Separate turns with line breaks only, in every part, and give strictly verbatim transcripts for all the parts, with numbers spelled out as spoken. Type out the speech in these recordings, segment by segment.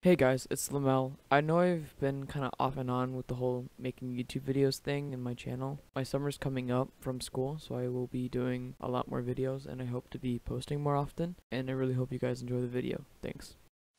Hey guys, it's Lamel. I know I've been kind of off and on with the whole making YouTube videos thing in my channel. My summer's coming up from school, so I will be doing a lot more videos and I hope to be posting more often. And I really hope you guys enjoy the video. Thanks.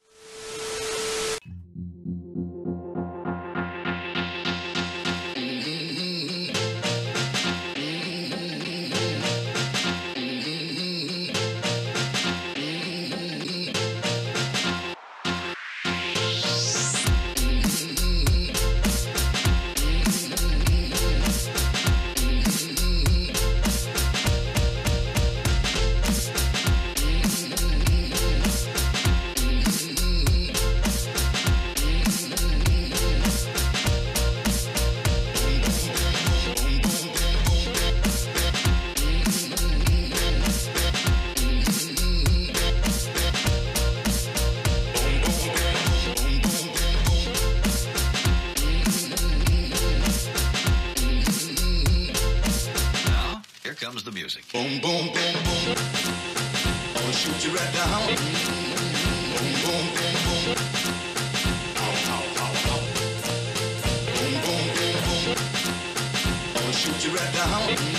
Here comes the music.
Boom, boom, boom, boom. I'ma shoot you right down. Boom, boom, boom, boom. Ow, ow, ow, ow. Boom, boom, boom, boom. I'ma shoot you right down.